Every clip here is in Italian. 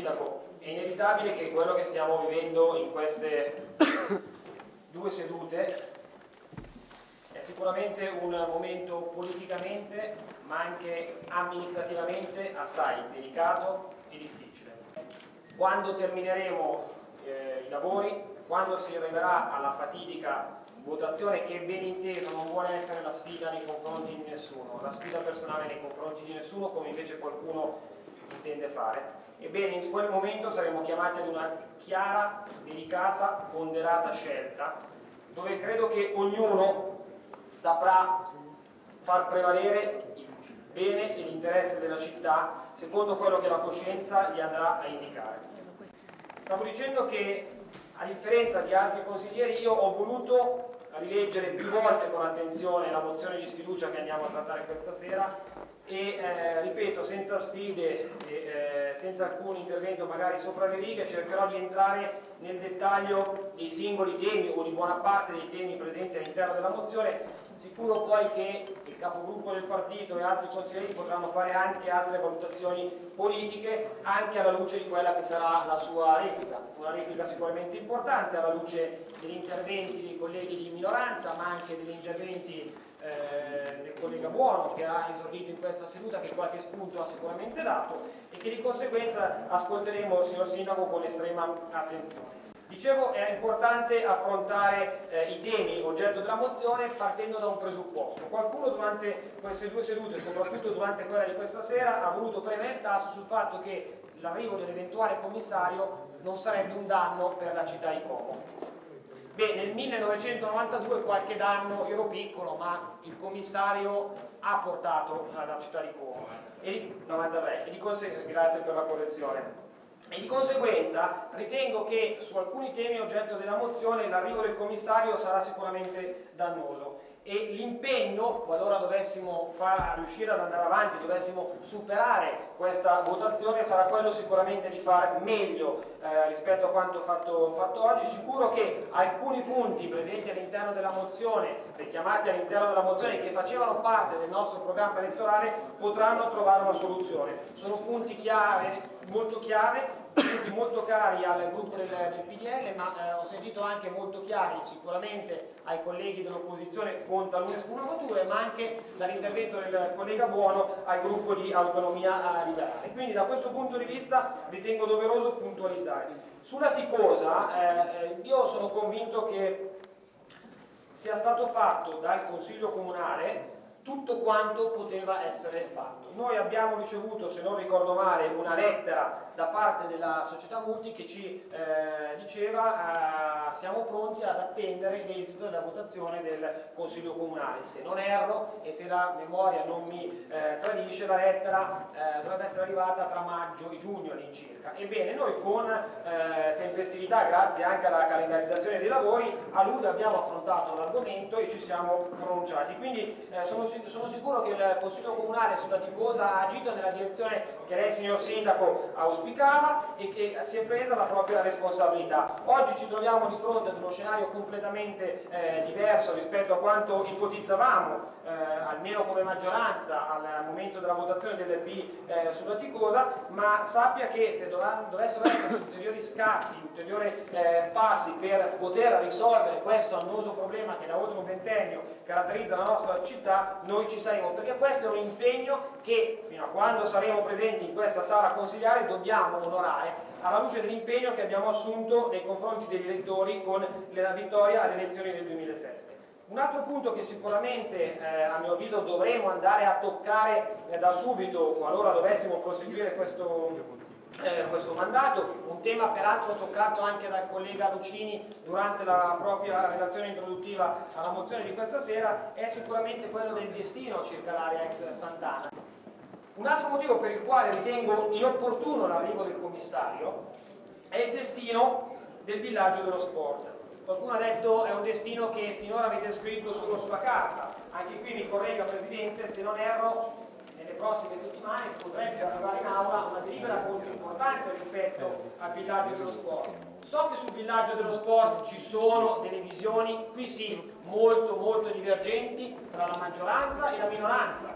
Sindaco, è inevitabile che quello che stiamo vivendo in queste due sedute è sicuramente un momento politicamente ma anche amministrativamente assai delicato e difficile. Quando termineremo i lavori, quando si arriverà alla fatidica votazione, che ben inteso non vuole essere la sfida nei confronti di nessuno, la sfida personale nei confronti di nessuno, come invece qualcuno intende fare, ebbene in quel momento saremo chiamati ad una chiara, delicata, ponderata scelta, dove credo che ognuno saprà far prevalere il bene e l'interesse della città secondo quello che la coscienza gli andrà a indicare. Stavo dicendo che, a differenza di altri consiglieri, io ho voluto rileggere più volte con attenzione la mozione di sfiducia che andiamo a trattare questa sera e, ripeto, senza sfide e senza alcun intervento magari sopra le righe, cercherò di entrare nel dettaglio dei singoli temi o di buona parte dei temi presenti all'interno della mozione, sicuro poi che il capogruppo del partito e altri consiglieri potranno fare anche altre valutazioni politiche, anche alla luce di quella che sarà la sua replica, una replica sicuramente importante alla luce degli interventi dei colleghi di minoranza, ma anche degli interventi del collega Buono che ha esordito in questa seduta, che qualche spunto ha sicuramente dato e che di conseguenza ascolteremo, signor Sindaco, con estrema attenzione. Dicevo, è importante affrontare i temi oggetto della mozione partendo da un presupposto. Qualcuno durante queste due sedute, soprattutto durante quella di questa sera, ha voluto premere il tasto sul fatto che l'arrivo dell'eventuale commissario non sarebbe un danno per la città di Como. Beh, nel 1992 qualche danno, io ero piccolo, ma il commissario ha portato alla città di Como, grazie per la correzione. E di conseguenza ritengo che su alcuni temi oggetto della mozione l'arrivo del commissario sarà sicuramente dannoso e l'impegno, qualora dovessimo riuscire ad andare avanti, dovessimo superare questa votazione, sarà quello sicuramente di fare meglio rispetto a quanto fatto oggi. Sicuro che alcuni punti presenti all'interno della mozione, richiamati all'interno della mozione, che facevano parte del nostro programma elettorale, potranno trovare una soluzione. Sono punti molto cari al gruppo del PDL, ma ho sentito anche molto chiari sicuramente ai colleghi dell'opposizione con talune sfumature, ma anche dall'intervento del collega Buono al gruppo di Autonomia Liberale. Quindi da questo punto di vista ritengo doveroso puntualizzare. Sulla Ticosa io sono convinto che sia stato fatto dal Consiglio Comunale tutto quanto poteva essere fatto. Noi abbiamo ricevuto, se non ricordo male, una lettera da parte della società Multi che ci diceva siamo pronti ad attendere l'esito della votazione del Consiglio Comunale. Se non erro e se la memoria non mi tradisce, la lettera dovrebbe essere arrivata tra maggio e giugno all'incirca. Ebbene, noi con tempestività, grazie anche alla calendarizzazione dei lavori, a luglio abbiamo affrontato l'argomento e ci siamo pronunciati. Quindi sono sicuro che il Consiglio Comunale sulla Ticosa ha agito nella direzione che lei, signor Sindaco, auspicava e che si è presa la propria responsabilità. Oggi ci troviamo di fronte ad uno scenario completamente diverso rispetto a quanto ipotizzavamo, almeno come maggioranza, al momento della votazione dell'EP sulla Ticosa, ma sappia che se dovessero esserci ulteriori scatti, ulteriori passi per poter risolvere questo annoso problema che da oltre un ventennio caratterizza la nostra città, noi ci saremo, perché questo è un impegno che fino a quando saremo presenti in questa sala consigliare dobbiamo onorare alla luce dell'impegno che abbiamo assunto nei confronti degli elettori con la vittoria alle elezioni del 2007. Un altro punto che sicuramente a mio avviso dovremo andare a toccare da subito qualora dovessimo proseguire questo mandato, un tema peraltro toccato anche dal collega Lucini durante la propria relazione introduttiva alla mozione di questa sera, è sicuramente quello del destino circa l'area ex Sant'Anna. Un altro motivo per il quale ritengo inopportuno l'arrivo del commissario è il destino del villaggio dello sport. Qualcuno ha detto è un destino che finora avete scritto solo sulla carta. Anche qui mi corregga, Presidente, se non erro, nelle prossime settimane potrebbe arrivare in aula una delibera molto importante rispetto al villaggio dello sport. So che sul villaggio dello sport ci sono delle visioni, qui sì, molto divergenti tra la maggioranza e la minoranza.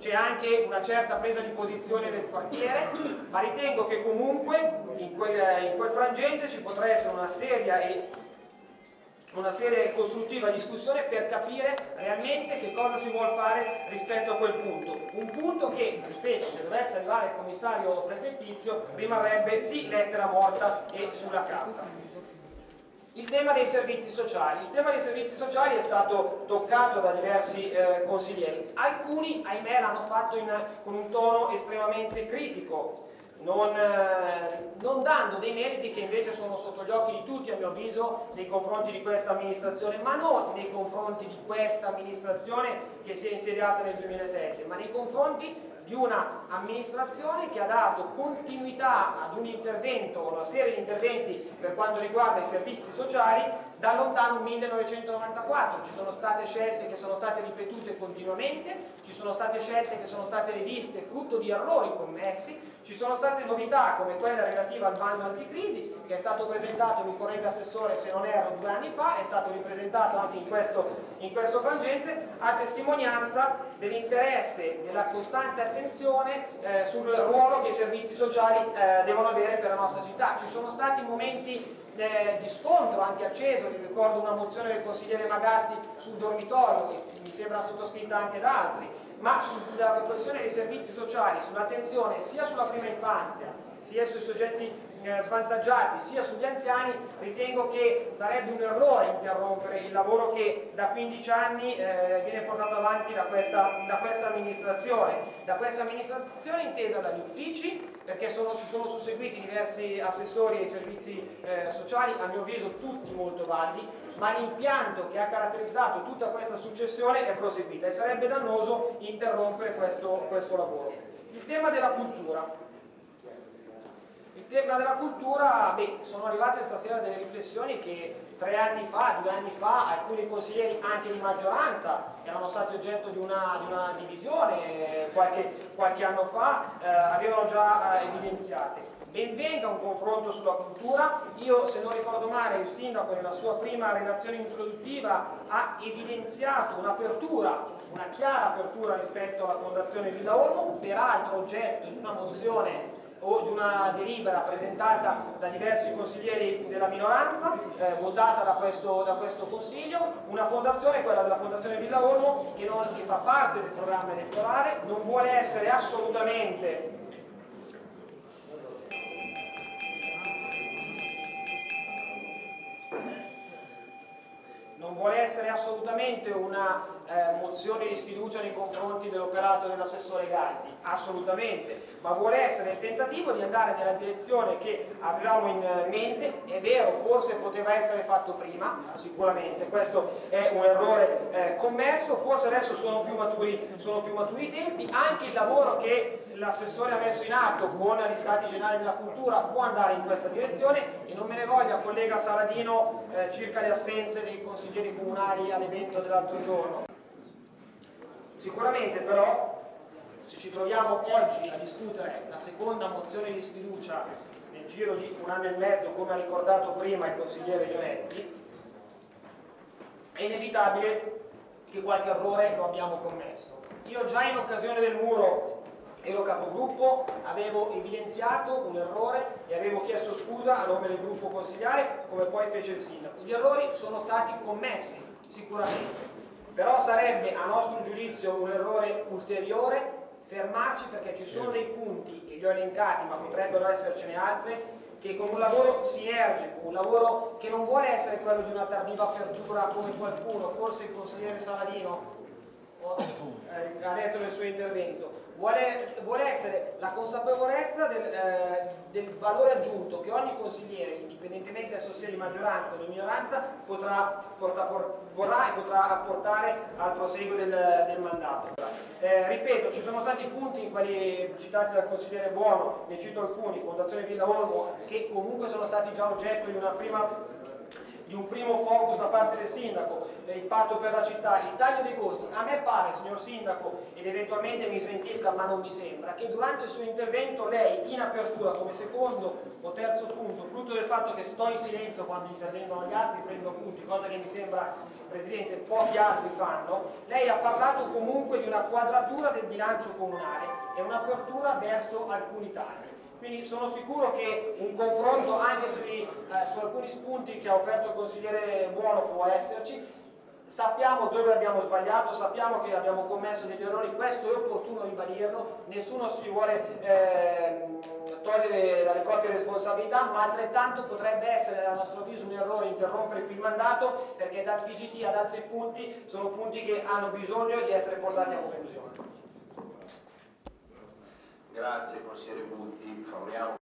c'è anche una certa presa di posizione del quartiere, ma ritengo che comunque in quel frangente ci potrà essere una seria e costruttiva discussione per capire realmente che cosa si vuole fare rispetto a quel punto. Un punto che, ripeto, se dovesse arrivare il commissario prefettizio rimarrebbe sì lettera morta e sulla carta. Il tema dei servizi sociali. Il tema dei servizi sociali è stato toccato da diversi consiglieri. Alcuni, ahimè, l'hanno fatto con un tono estremamente critico, non dando dei meriti che invece sono sotto gli occhi di tutti, a mio avviso, nei confronti di questa amministrazione, ma non nei confronti di questa amministrazione che si è insediata nel 2007, ma nei confronti di una amministrazione che ha dato continuità ad un intervento, una serie di interventi per quanto riguarda i servizi sociali da lontano 1994. Ci sono state scelte che sono state ripetute continuamente, ci sono state scelte che sono state riviste frutto di errori commessi, ci sono state novità come quella relativa al bando anticrisi che è stato presentato, mi corregga Assessore se non erro, 2 anni fa, è stato ripresentato anche in questo frangente, a testimonianza dell'interesse, della costante attenzione sul ruolo che i servizi sociali devono avere per la nostra città. Ci sono stati momenti di scontro anche acceso, vi ricordo una mozione del consigliere Magatti sul dormitorio che mi sembra sottoscritta anche da altri, ma sulla questione dei servizi sociali, sull'attenzione sia sulla prima infanzia sia sui soggetti svantaggiati sia sugli anziani, ritengo che sarebbe un errore interrompere il lavoro che da 15 anni viene portato avanti da questa amministrazione intesa dagli uffici, perché si sono susseguiti diversi assessori ai servizi sociali, a mio avviso tutti molto validi, ma l'impianto che ha caratterizzato tutta questa successione è proseguita e sarebbe dannoso interrompere questo lavoro. Il tema della cultura. Il tema della cultura, sono arrivate stasera delle riflessioni che 3 anni fa, 2 anni fa, alcuni consiglieri anche di maggioranza erano stati oggetto di una divisione, qualche anno fa avevano già evidenziate. Ben venga un confronto sulla cultura. Io, se non ricordo male, il sindaco nella sua prima relazione introduttiva ha evidenziato un'apertura, una chiara apertura rispetto alla Fondazione Villa Olmo, peraltro oggetto di una mozione o di una delibera presentata da diversi consiglieri della minoranza, votata da questo Consiglio, una fondazione, quella della Fondazione Villa Olmo, che fa parte del programma elettorale, non vuole essere assolutamente una mozione di sfiducia nei confronti dell'operato dell'assessore Gatti, assolutamente, ma vuole essere il tentativo di andare nella direzione che avevamo in mente. È vero, forse poteva essere fatto prima, sicuramente, questo è un errore commesso, forse adesso sono più maturi i tempi, anche il lavoro che l'assessore ha messo in atto con gli Stati Generali della Cultura può andare in questa direzione, e non me ne voglia collega Saladino circa le assenze dei consiglieri comunali all'evento dell'altro giorno. Sicuramente però, se ci troviamo oggi a discutere la seconda mozione di sfiducia nel giro di 1 anno e mezzo, come ha ricordato prima il consigliere Leonetti, è inevitabile che qualche errore lo abbiamo commesso. Io già in occasione del muro ero capogruppo, avevo evidenziato un errore e avevo chiesto scusa a nome del gruppo consigliare, come poi fece il sindaco. Gli errori sono stati commessi, sicuramente, però sarebbe a nostro giudizio un errore ulteriore fermarci, perché ci sono dei punti, e li ho elencati, ma potrebbero essercene altri, che con un lavoro sinergico, un lavoro che non vuole essere quello di una tardiva apertura come qualcuno, forse il consigliere Saladino ha detto nel suo intervento, vuole essere la consapevolezza del valore aggiunto che ogni consigliere, indipendentemente adesso sia di maggioranza o di minoranza, vorrà e potrà apportare al proseguo del mandato. Ripeto, ci sono stati punti, quelli citati dal consigliere Buono, ne cito alcuni, Fondazione Villa Olmo, che comunque sono stati già oggetto di di un primo focus da parte del sindaco, il patto per la città, il taglio dei costi. A me pare, signor sindaco, ed eventualmente mi smentisca, ma non mi sembra, che durante il suo intervento lei, in apertura, come secondo o terzo punto, frutto del fatto che sto in silenzio quando intervengono gli altri, prendo appunti, cosa che mi sembra, Presidente, pochi altri fanno, lei ha parlato comunque di una quadratura del bilancio comunale e un'apertura verso alcuni tagli. Quindi sono sicuro che un confronto anche su alcuni spunti che ha offerto il consigliere Buono può esserci. Sappiamo dove abbiamo sbagliato, sappiamo che abbiamo commesso degli errori, questo è opportuno ribadirlo, nessuno si vuole togliere dalle proprie responsabilità, ma altrettanto potrebbe essere a nostro avviso un errore interrompere qui il mandato, perché dal PGT ad altri punti sono punti che hanno bisogno di essere portati a conclusione. Grazie consigliere Butti, favoriamo